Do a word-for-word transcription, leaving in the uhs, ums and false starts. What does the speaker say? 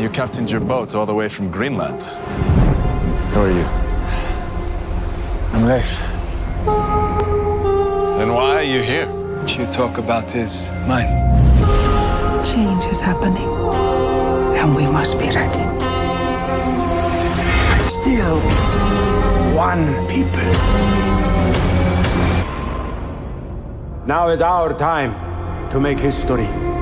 you captained your boat all the way from Greenland. Who are you? I'm Leif. Then why are you here? What you talk about is mine. Change is happening, and we must be ready. Still one people. Now is our time to make history.